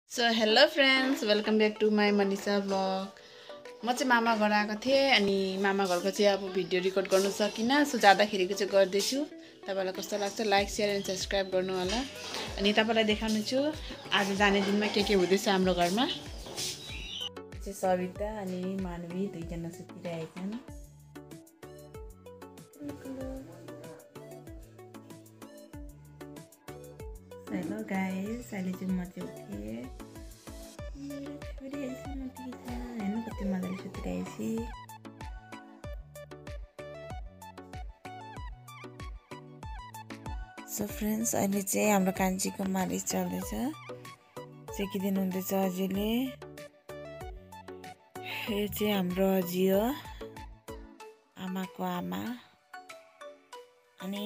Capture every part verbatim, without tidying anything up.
So hello friends, welcome back to my Manisha Vlog. म चाहिँ मामा घर आएको थिएँ अनि मामा घरको चाहिँ अब भिडियो रेकर्ड गर्न सकिनँ सो जाँदाखेरिको चाहिँ गर्दै छु। तपाईलाई कस्तो लाग्छ लाइक शेयर एन्ड सब्स्क्राइब गर्नु होला। अनि तपाईलाई देखाउनु छु आज जाने दिनमा के के हुँदैछ हाम्रो घरमा। चाहिँ सविता अनि मानवी दुई जना सुतिरहेछन्। हेलो गाइस, अहिले चाहिँ म चाहिँ उठेँ। हेर्नु कति मजाले सुतिरहेछु। सो फ्रेन्ड्स, अहिले चाहिँ हाम्रो कान्छीको मालिस चल्दैछ, सेकिदिनु हुँदैछ अजीले। यो चाहिँ हाम्रो अजी हो, आमाको आमा। अनि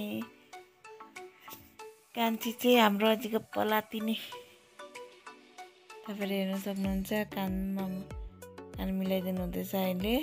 कान्छी चाहिँ हाम्रो अजीको पलातिनी। तपाईले हेर्न सक्नुहुन्छ, कानमा कान मिलाइदिनु हुँदैछ अहिले।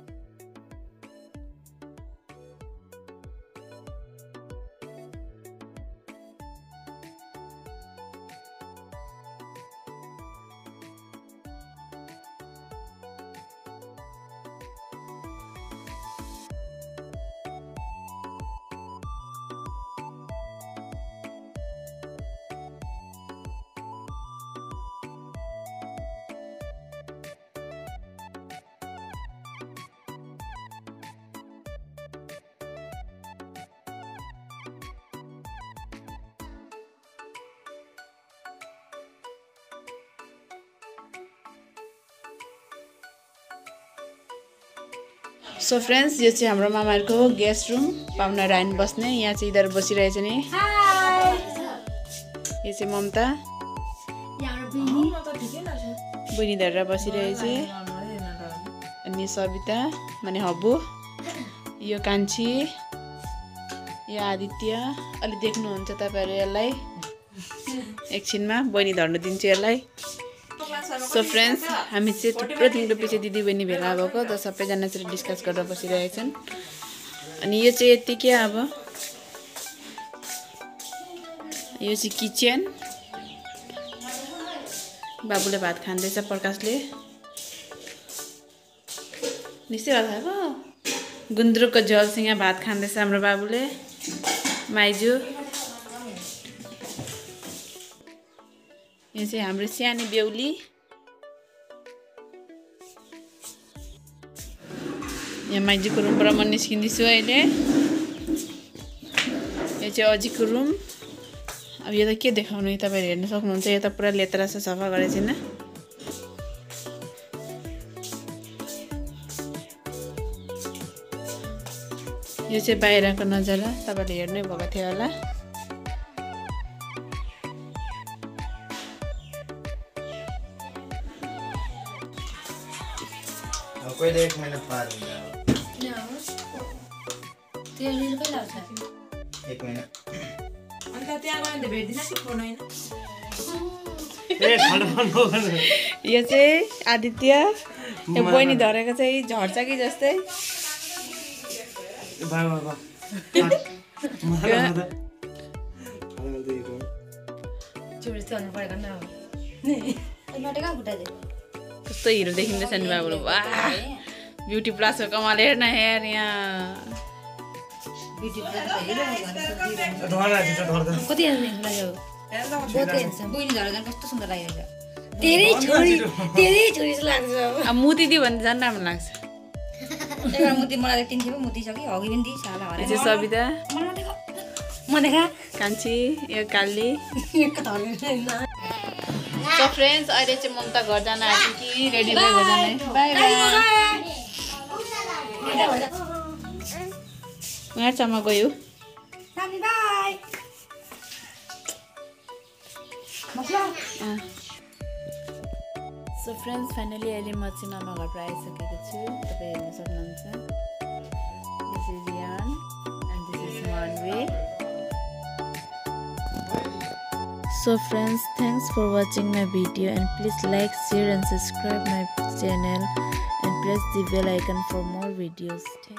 सो फ्रेंड्स, यो चाहिँ हाम्रो मामाहरुको गेस्ट रूम, पाहुनाहरु आइन बस्ने। यहाँ चाहिँ इधर बसिरहेछ नि। हाय, यो चाहिँ ममता, यहाँ बहिनी बहिनी धरेर बसिरहेछ। अनि सविता माने हब्बु, यो कान्छी, यो आदित्य। अलि देख्नुहुन्छ तपाईहरु यसलाई। एकछिनमा बहिनी धर्न दिन्छु यसलाई। सो फ्रेंड्स, हामी चाहिँ थुप्रो दिनको पछि दिदी बहिनी भेला भएको त सबैजना चाहिँ डिस्कस गरेर बसिरहेछन्। अनि यो चाहिँ यति के अब यो चाहिँ किचन। बाबुले भात खाँदैछ, प्रकाशले निश्चय भात खाएको। गुन्द्रुकको झोलसँग भात खाँदैछ हाम्रो बाबुले, माइजू। यो चाहिँ हाम्रो सानो बेहुली। यहाँ माइजूको रुमबाट म निस्किँदैछु अहिले। यो चाहिँ अजीको रुम। अब यो त के देखाउनु, तपाईहरु हेर्न सक्नुहुन्छ। यो त पुरा लेत्रा छ, सफा गरेको छैन। यो चाहिँ बाहिरको नजारा, तपाईले हेर्नै भएको थियो होला। कहिले एक महिना पार हुन्छ। त्यो लिनु कहिले आउँछ? एक महिना। अन्त त्यहाँ गयो भने भेट्दिन कि फोन हैन? ए फटाफट नगर्नु। यो चाहिँ आदित्य, यो बहिनी धरेको चाहिँ झर्छ कि जस्तै। बा बा बा। चुरी चल्नु परेको न अब। नि, नटे कहाँ खुट्टा दे। कस्तो हिरो देखिँदैछ नि बाबुले। वाह, ब्युटी प्लसको कमाल हेर्न हेर यहाँ। ब्युटी प्लस हेरेर भने धर्दा दिन्छ धर्दा। कति हेर्नु लाग्यो? बहुत हेर्छ। बहिनी धरेर झन् कस्तो सुन्दर लागेको छ। तेरै छोरी, तेरै छोरी जस्तो लाग्छ अब। अब मुती दियो भने झन् राम्रो लाग्छ। एउटा मुती मलाई देख्दिन थियो, मुती सक्यो, हगी पनि दिइ साला हरे। यो चाहिँ सविता, मलाई देखा। म देखा। कान्छी, यो काली। एक धर्ने। सो फ्रेन्ड्स, अहिले चाहिँ ममता घर जान आँट्यो कि रेडी भएर घर जाने। Bye bye. यहाँ चम्मा गयो। Bye bye. So friends, finally अहिले म चाहिँ मामा घर आइसकेको छु। तपाईँ हेर्न सक्नुहुन्छ। This is Ryan and this is Manavi. So friends, thanks for watching my video and please like, share and subscribe my channel and press the bell icon for more videos.